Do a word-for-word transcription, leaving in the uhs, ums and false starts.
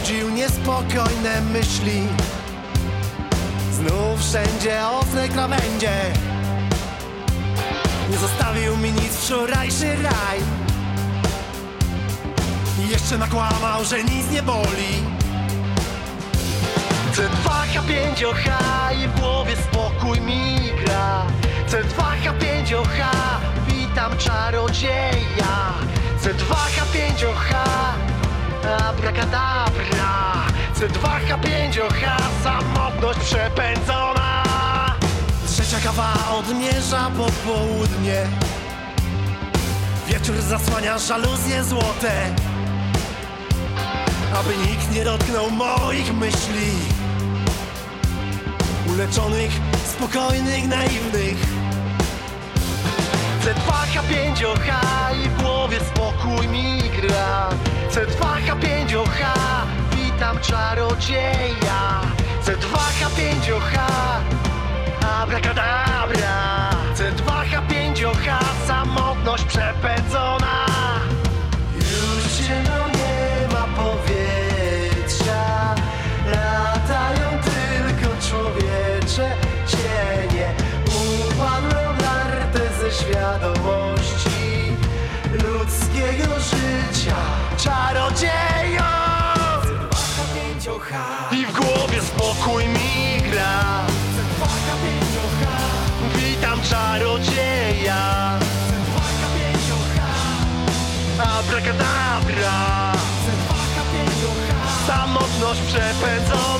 budził niespokojne myśli. Znów wszędzie ostre krawędzie. Nie zostawił mi nic wczorajszy raj. I jeszcze nakłamał, że nic nie boli. C dwa H pięć O H i w głowie spokój mi gra. C dwa H pięć O H, witam czarodzieja. C dwa H pięć O H, abracadabra. C dwa H pięć O H, samotność przepędzona. Trzecia kawa odmierza popołudnie. Wieczór zasłania żaluzje złote, aby nikt nie dotknął moich myśli. Uleczonych, spokojnych, naiwnych. C dwa H pięć O H i w głowie spokój mi gra. C dwa H pięć O H, witam czarodzieja. C dwa H pięć O H, abracadabra. C dwa H pięć O H, samotność przepędzona. Już ciemno, nie ma powietrza. Latają tylko człowiecze cienie. Upadłem warte ze świadomości ludzkiego życia. Czarodziejo! C dwa H pięć O H i w głowie spokój mi gra. C dwa H pięć O H, witam czarodzieja. C dwa H pięć O H, abracadabra. C dwa H pięć O H, samotność przepędzona.